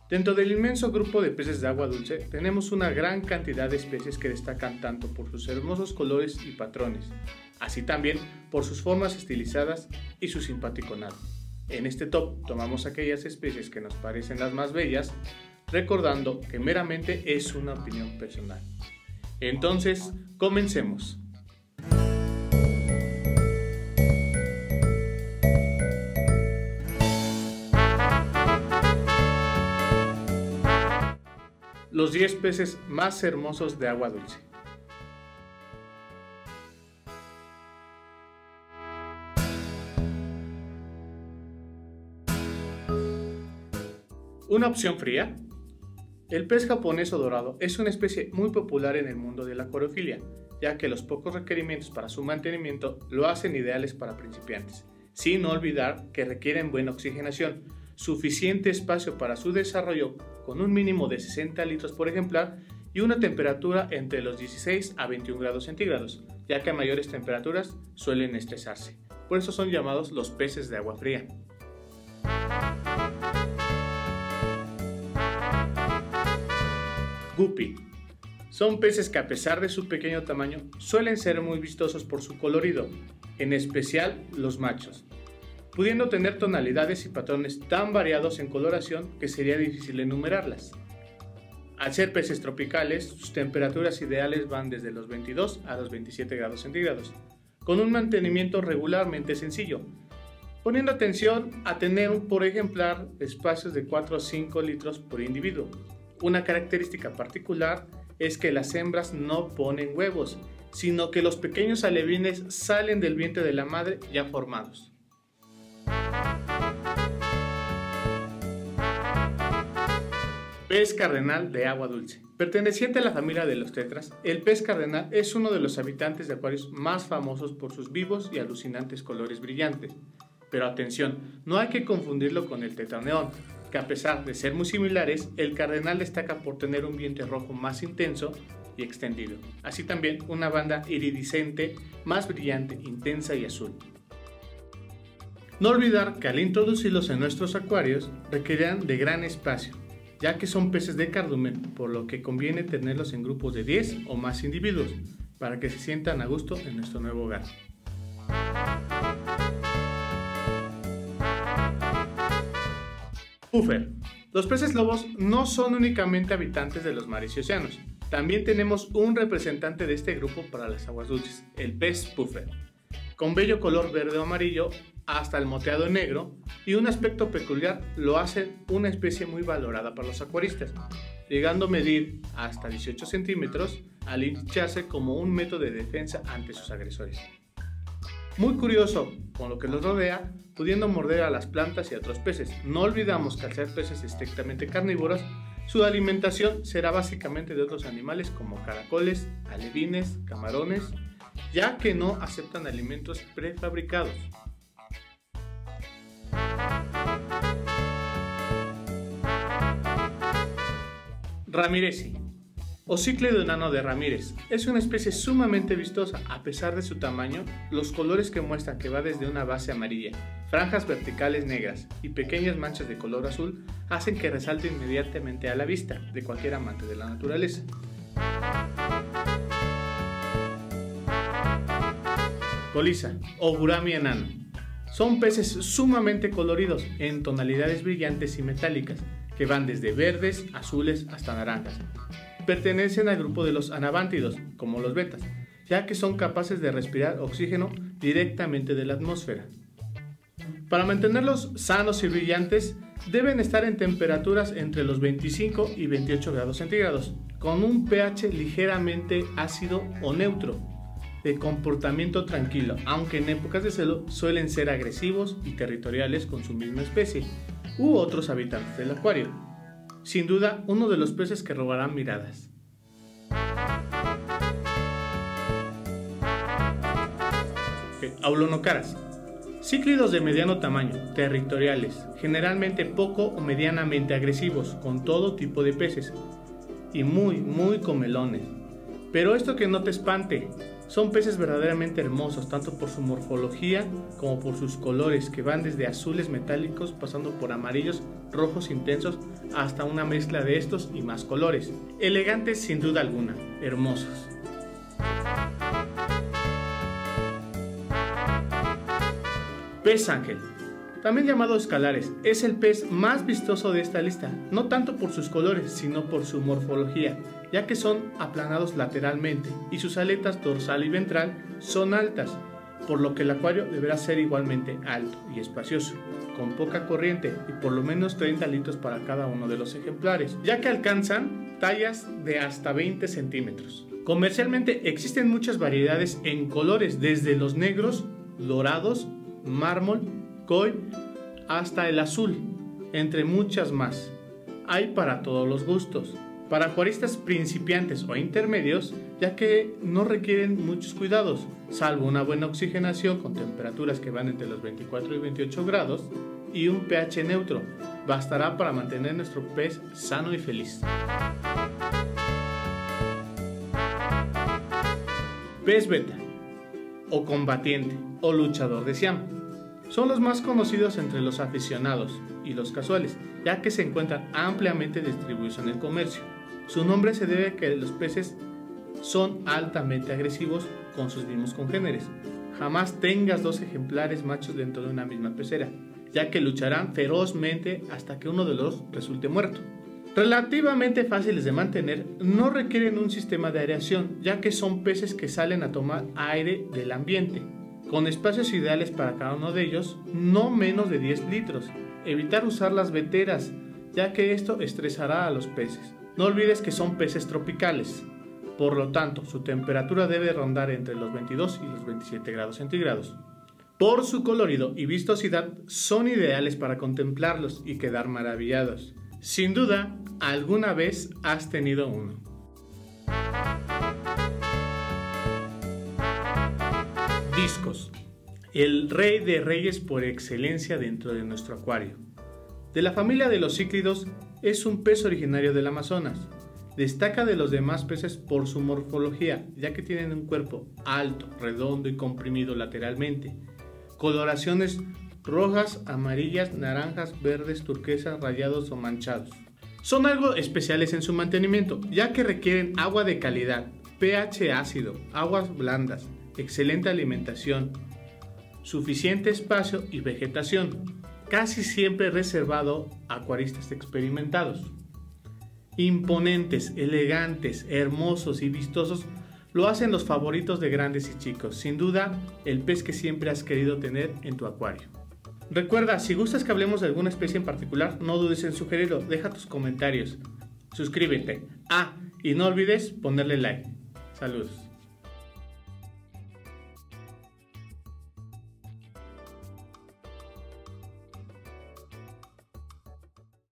Dentro del inmenso grupo de peces de agua dulce tenemos una gran cantidad de especies que destacan tanto por sus hermosos colores y patrones, así también por sus formas estilizadas y su simpático nado. En este top tomamos aquellas especies que nos parecen las más bellas, recordando que meramente es una opinión personal. Entonces, comencemos. Los 10 peces más hermosos de agua dulce. Una opción fría. El pez japonés o dorado es una especie muy popular en el mundo de la acuariofilia, ya que los pocos requerimientos para su mantenimiento lo hacen ideales para principiantes, sin olvidar que requieren buena oxigenación, suficiente espacio para su desarrollo con un mínimo de 60 litros por ejemplar y una temperatura entre los 16 a 21 grados centígrados, ya que a mayores temperaturas suelen estresarse. Por eso son llamados los peces de agua fría. Guppy. Son peces que a pesar de su pequeño tamaño suelen ser muy vistosos por su colorido, en especial los machos, pudiendo tener tonalidades y patrones tan variados en coloración que sería difícil enumerarlas. Al ser peces tropicales, sus temperaturas ideales van desde los 22 a los 27 grados centígrados, con un mantenimiento regularmente sencillo, poniendo atención a tener por ejemplar espacios de 4 a 5 litros por individuo. Una característica particular es que las hembras no ponen huevos, sino que los pequeños alevines salen del vientre de la madre ya formados. Pez cardenal de agua dulce. Perteneciente a la familia de los tetras, el pez cardenal es uno de los habitantes de acuarios más famosos por sus vivos y alucinantes colores brillantes. Pero atención, no hay que confundirlo con el tetraneón, que a pesar de ser muy similares, el cardenal destaca por tener un vientre rojo más intenso y extendido, así también una banda iridiscente más brillante, intensa y azul. No olvidar que al introducirlos en nuestros acuarios requerirán de gran espacio, ya que son peces de cardumen, por lo que conviene tenerlos en grupos de 10 o más individuos, para que se sientan a gusto en nuestro nuevo hogar. Puffer. Los peces lobos no son únicamente habitantes de los mares y océanos. También tenemos un representante de este grupo para las aguas dulces, el pez puffer, con bello color verde o amarillo hasta el moteado negro y un aspecto peculiar lo hacen una especie muy valorada para los acuaristas, llegando a medir hasta 18 centímetros al hincharse como un método de defensa ante sus agresores. Muy curioso con lo que los rodea, pudiendo morder a las plantas y a otros peces. No olvidamos que al ser peces estrictamente carnívoros, su alimentación será básicamente de otros animales como caracoles, alevines, camarones, ya que no aceptan alimentos prefabricados. Ramirezi o cíclido enano de Ramírez. Es una especie sumamente vistosa, a pesar de su tamaño, los colores que muestran que va desde una base amarilla, franjas verticales negras y pequeñas manchas de color azul hacen que resalte inmediatamente a la vista de cualquier amante de la naturaleza. Colisa o Gurami enano. Son peces sumamente coloridos en tonalidades brillantes y metálicas que van desde verdes, azules hasta naranjas. Pertenecen al grupo de los anabántidos, como los betas, ya que son capaces de respirar oxígeno directamente de la atmósfera. Para mantenerlos sanos y brillantes, deben estar en temperaturas entre los 25 y 28 grados centígrados, con un pH ligeramente ácido o neutro, de comportamiento tranquilo, aunque en épocas de celo suelen ser agresivos y territoriales con su misma especie u otros habitantes del acuario. Sin duda, uno de los peces que robarán miradas. Aulonocaras. Cíclidos de mediano tamaño, territoriales, generalmente poco o medianamente agresivos con todo tipo de peces y muy comelones. Pero esto que no te espante, son peces verdaderamente hermosos tanto por su morfología como por sus colores que van desde azules metálicos pasando por amarillos, rojos intensos hasta una mezcla de estos y más colores. Elegantes sin duda alguna, hermosos. Pez ángel, también llamado escalares, es el pez más vistoso de esta lista, no tanto por sus colores, sino por su morfología, ya que son aplanados lateralmente y sus aletas dorsal y ventral son altas, por lo que el acuario deberá ser igualmente alto y espacioso, con poca corriente y por lo menos 30 litros para cada uno de los ejemplares, ya que alcanzan tallas de hasta 20 centímetros. Comercialmente existen muchas variedades en colores, desde los negros, dorados, mármol, koi, hasta el azul, entre muchas más. Hay para todos los gustos. Para acuaristas principiantes o intermedios, ya que no requieren muchos cuidados, salvo una buena oxigenación con temperaturas que van entre los 24 y 28 grados y un pH neutro, bastará para mantener nuestro pez sano y feliz. Pez beta, o combatiente, o luchador de Siam. Son los más conocidos entre los aficionados y los casuales, ya que se encuentran ampliamente distribuidos en el comercio. Su nombre se debe a que los peces son altamente agresivos con sus mismos congéneres. Jamás tengas dos ejemplares machos dentro de una misma pecera, ya que lucharán ferozmente hasta que uno de los resulte muerto. Relativamente fáciles de mantener, no requieren un sistema de aireación, ya que son peces que salen a tomar aire del ambiente, con espacios ideales para cada uno de ellos, no menos de 10 litros. Evitar usar las veteras, ya que esto estresará a los peces. No olvides que son peces tropicales, por lo tanto su temperatura debe rondar entre los 22 y los 27 grados centígrados. Por su colorido y vistosidad son ideales para contemplarlos y quedar maravillados. Sin duda, alguna vez has tenido uno. Discos, el rey de reyes por excelencia dentro de nuestro acuario. De la familia de los cíclidos, es un pez originario del Amazonas. Destaca de los demás peces por su morfología, ya que tienen un cuerpo alto, redondo y comprimido lateralmente. Coloraciones rojas, amarillas, naranjas, verdes, turquesas, rayados o manchados. Son algo especiales en su mantenimiento, ya que requieren agua de calidad, pH ácido, aguas blandas, excelente alimentación, suficiente espacio y vegetación, casi siempre reservado a acuaristas experimentados. Imponentes, elegantes, hermosos y vistosos lo hacen los favoritos de grandes y chicos, sin duda el pez que siempre has querido tener en tu acuario. Recuerda, si gustas que hablemos de alguna especie en particular, no dudes en sugerirlo, deja tus comentarios, suscríbete, y no olvides ponerle like. Saludos.